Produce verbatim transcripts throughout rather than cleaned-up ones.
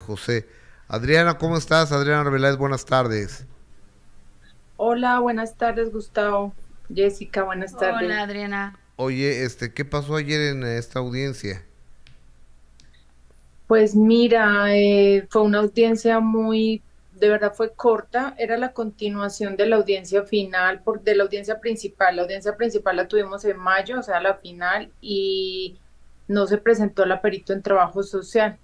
José. Adriana, ¿cómo estás? Adriana Arbeláez, buenas tardes. Hola, buenas tardes, Gustavo. Jessica, buenas Hola, tardes. Adriana. Oye, este, ¿qué pasó ayer en esta audiencia? Pues mira, eh, fue una audiencia muy, de verdad fue corta, era la continuación de la audiencia final, por, de la audiencia principal. La audiencia principal la tuvimos en mayo, o sea, la final, y no se presentó la perito en trabajo social.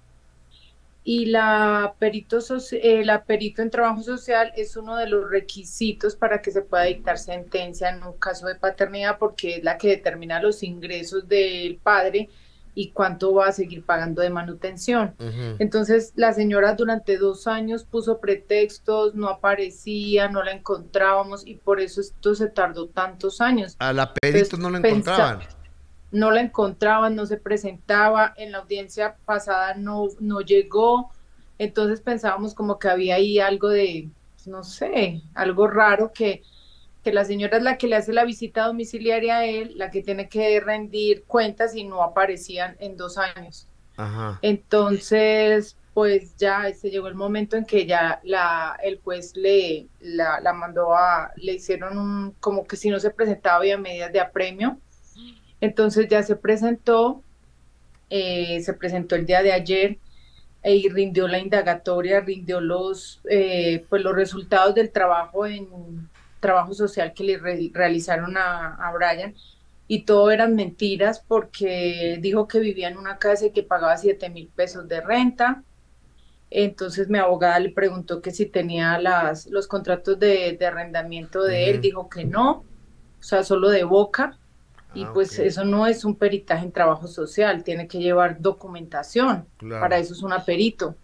Y la perito, soci- eh, la perito en trabajo social es uno de los requisitos para que se pueda dictar sentencia en un caso de paternidad, porque es la que determina los ingresos del padre y cuánto va a seguir pagando de manutención. Ujú. Entonces, la señora durante dos años puso pretextos, no aparecía, no la encontrábamos y por eso esto se tardó tantos años. A la perito Entonces, no la pensa, encontraban. no la encontraban, no se presentaba, en la audiencia pasada no, no llegó, entonces pensábamos como que había ahí algo de, no sé, algo raro que, que la señora es la que le hace la visita domiciliaria a él, la que tiene que rendir cuentas y no aparecían en dos años. Ajá. Entonces, pues ya se llegó el momento en que ya la, el juez le la, la mandó a, le hicieron un, como que si no se presentaba había medidas de apremio. Entonces ya se presentó, eh, se presentó el día de ayer eh, y rindió la indagatoria, rindió los, eh, pues los resultados del trabajo en trabajo social que le re realizaron a, a Brian y todo eran mentiras porque dijo que vivía en una casa y que pagaba siete mil pesos de renta. Entonces mi abogada le preguntó que si tenía las, los contratos de, de arrendamiento de él, Ujú. dijo que no, o sea, solo de boca y Ah, ok. pues eso no es un peritaje en trabajo social, tiene que llevar documentación, para Claro. eso es una perito.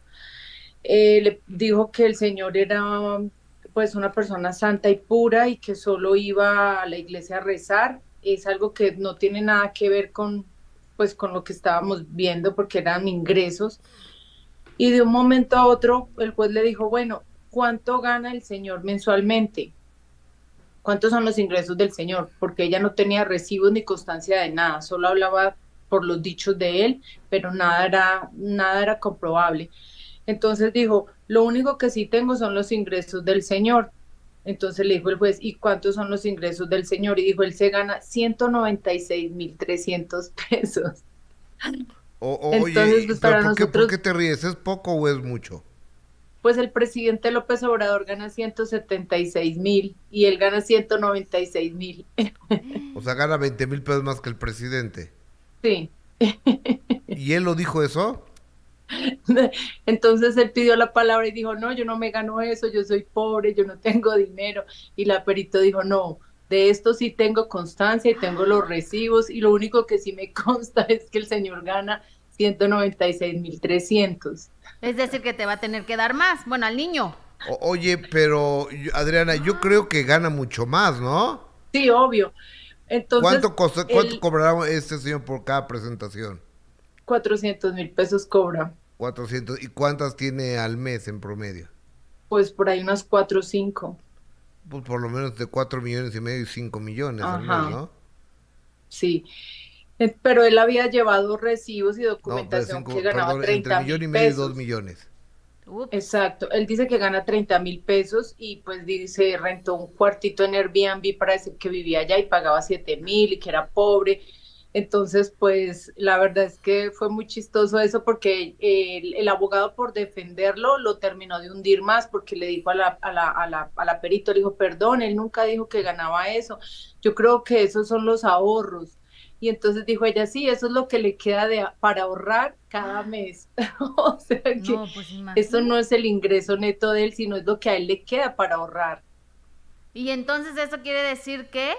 Eh, le dijo que el señor era pues una persona santa y pura y que solo iba a la iglesia a rezar, es algo que no tiene nada que ver con pues con lo que estábamos viendo porque eran ingresos y de un momento a otro el juez le dijo, bueno, ¿cuánto gana el señor mensualmente? ¿Cuántos son los ingresos del señor? Porque ella no tenía recibos ni constancia de nada, solo hablaba por los dichos de él, pero nada era, nada era comprobable. Entonces dijo, lo único que sí tengo son los ingresos del señor. Entonces le dijo el juez, ¿y cuántos son los ingresos del señor? Y dijo, él se gana ciento noventa y seis mil trescientos pesos. O- o- Entonces, oye, pues pero para ¿por qué, por nosotros, qué te ríes? ¿Es poco o es mucho? pues el presidente López Obrador gana ciento setenta y seis mil y él gana ciento noventa y seis mil. O sea, gana veinte mil pesos más que el presidente. Sí. ¿Y él lo dijo eso? Entonces él pidió la palabra y dijo, no, yo no me gano eso, yo soy pobre, yo no tengo dinero. Y la perito dijo, no, de esto sí tengo constancia y tengo los recibos y lo único que sí me consta es que el señor gana ciento noventa y seis mil trescientos. Es decir, que te va a tener que dar más. Bueno, al niño. O- oye, pero yo- Adriana, yo creo que gana mucho más, ¿no? Sí, obvio. Entonces, ¿Cuánto, costa- cuánto él cobrará este señor por cada presentación? cuatrocientos mil pesos cobra, Cuatrocientos. ¿Y cuántas tiene al mes en promedio? pues por ahí unas cuatro o cinco. Pues por lo menos de cuatro millones y medio y cinco millones al mes, Ajá, ¿no? sí. Eh, Pero él había llevado recibos y No, pero documentación que cinco, ganaba perdón, entre treinta millón mil y medio y dos pesos. millones. Ups. Exacto, él dice que gana treinta mil pesos y pues dice, rentó un cuartito en Airbnb para decir que vivía allá y pagaba siete mil y que era pobre. Entonces, pues la verdad es que fue muy chistoso eso porque el, el abogado por defenderlo lo terminó de hundir más porque le dijo a la, a la, a la, a la perito, le dijo, perdón, él nunca dijo que ganaba eso. Yo creo que esos son los ahorros. Y entonces dijo ella, sí, eso es lo que le queda de, para ahorrar cada mes. O sea que No, pues eso no imagínate. es el ingreso neto de él, sino es lo que a él le queda para ahorrar. Y entonces eso quiere decir que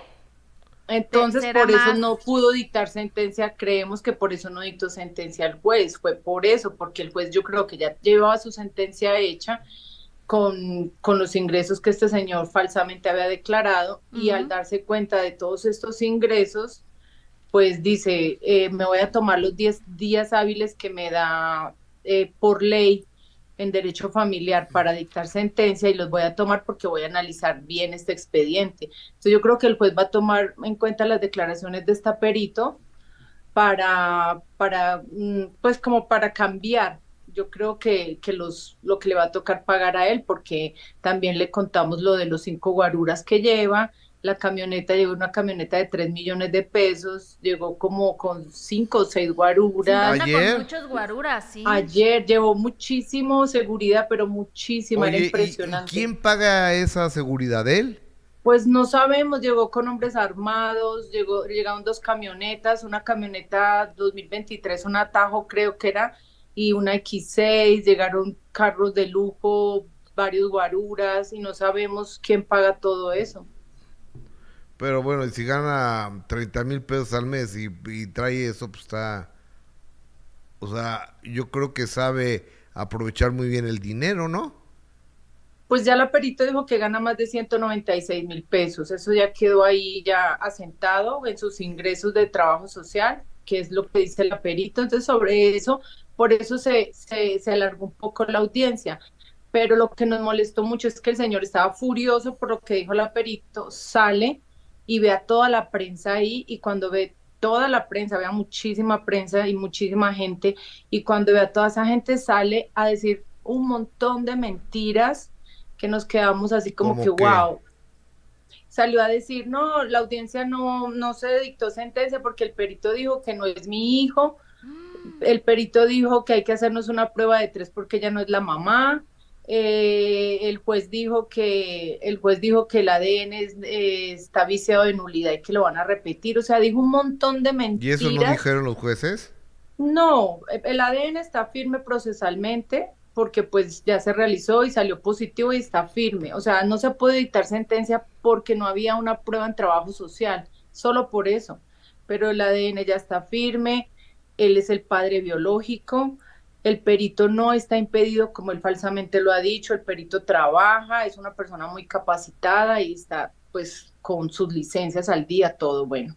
te- Entonces, será por eso más. no pudo dictar sentencia. Creemos que por eso no dictó sentencia al juez. Fue por eso, porque el juez yo creo que ya llevaba su sentencia hecha con, con los ingresos que este señor falsamente había declarado y al Ujú. darse cuenta de todos estos ingresos, pues dice, eh, me voy a tomar los diez días hábiles que me da eh, por ley en derecho familiar para dictar sentencia y los voy a tomar porque voy a analizar bien este expediente. Entonces yo creo que el juez va a tomar en cuenta las declaraciones de esta perito para, para mm, pues como para cambiar yo creo que, que los, lo que le va a tocar pagar a él, porque también le contamos lo de los cinco guaruras que lleva. La camioneta llegó una camioneta de tres millones de pesos, llegó como con cinco o seis Sí, guaruras. anda Ayer. con muchos guaruras, sí. Ayer llevó muchísimo seguridad, pero muchísima, era Oye, ¿y, y impresionante. quién paga esa seguridad? ¿Él? Pues no sabemos, llegó con hombres armados, llegó, llegaron dos camionetas, una camioneta dos mil veintitrés, un Atajo creo que era, y una equis seis, llegaron carros de lujo, varios guaruras, y no sabemos quién paga todo eso. Pero bueno, y si gana treinta mil pesos al mes y, y trae eso, pues está... O sea, yo creo que sabe aprovechar muy bien el dinero, ¿no? Pues ya la perito dijo que gana más de ciento noventa y seis mil pesos, eso ya quedó ahí ya asentado en sus ingresos de trabajo social, que es lo que dice la perito. Entonces sobre eso, por eso se, se, se alargó un poco la audiencia. Pero lo que nos molestó mucho es que el señor estaba furioso por lo que dijo la perito, sale y ve a toda la prensa ahí, y cuando ve toda la prensa, ve a muchísima prensa y muchísima gente, y cuando ve a toda esa gente sale a decir un montón de mentiras que nos quedamos así como ¿Cómo que qué? wow. Salió a decir, no, la audiencia no, no se dictó sentencia porque el perito dijo que no es mi hijo, el perito dijo que hay que hacernos una prueba de tres porque ella no es la mamá, eh, el juez dijo que el juez dijo que el A D N es, eh, está viciado de nulidad y que lo van a repetir, o sea, dijo un montón de ¿Y eso no mentiras. dijeron los jueces? No, el A D N está firme procesalmente porque pues ya se realizó y salió positivo y está firme. O sea, no se puede dictar sentencia porque no había una prueba en trabajo social, solo por eso. Pero el A D N ya está firme, él es el padre biológico, el perito no está impedido como él falsamente lo ha dicho, el perito trabaja, es una persona muy capacitada y está pues con sus licencias al día, todo bueno.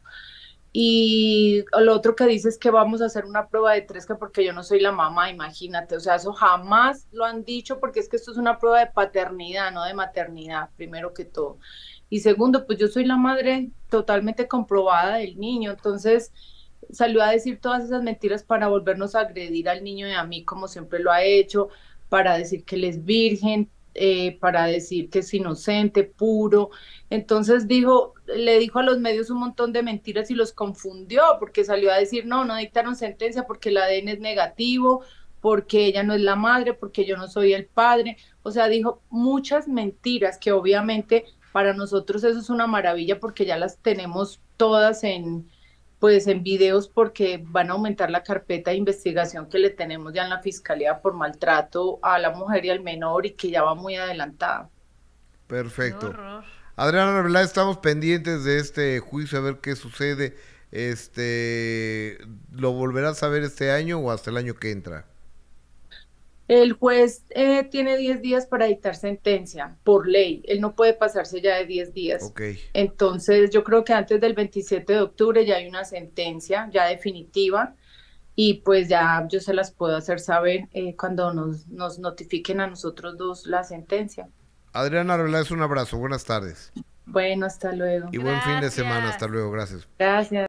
Y lo otro que dice es que vamos a hacer una prueba de tres, que porque yo no soy la mamá, imagínate, o sea, eso jamás lo han dicho porque es que esto es una prueba de paternidad, no de maternidad, primero que todo. Y segundo, pues yo soy la madre totalmente comprobada del niño, entonces salió a decir todas esas mentiras para volvernos a agredir al niño y a mí como siempre lo ha hecho, para decir que él es virgen, eh, para decir que es inocente, puro. Entonces dijo, le dijo a los medios un montón de mentiras y los confundió porque salió a decir, no, no dictaron sentencia porque el A D N es negativo, porque ella no es la madre, porque yo no soy el padre. O sea, dijo muchas mentiras que obviamente para nosotros eso es una maravilla porque ya las tenemos todas en pues en videos, porque van a aumentar la carpeta de investigación que le tenemos ya en la fiscalía por maltrato a la mujer y al menor y que ya va muy adelantada. Qué Perfecto. horror. Adriana, la verdad estamos pendientes de este juicio a ver qué sucede. Este, ¿lo volverás a ver este año o hasta el año que entra? El juez eh, tiene diez días para dictar sentencia por ley. Él no puede pasarse ya de diez días. Ok. Entonces, yo creo que antes del veintisiete de octubre ya hay una sentencia ya definitiva y pues ya yo se las puedo hacer saber eh, cuando nos, nos notifiquen a nosotros dos la sentencia. Adriana, la verdad es un abrazo. Buenas tardes. Bueno, hasta luego. Y buen fin de semana. Hasta Gracias. luego. Gracias. Gracias.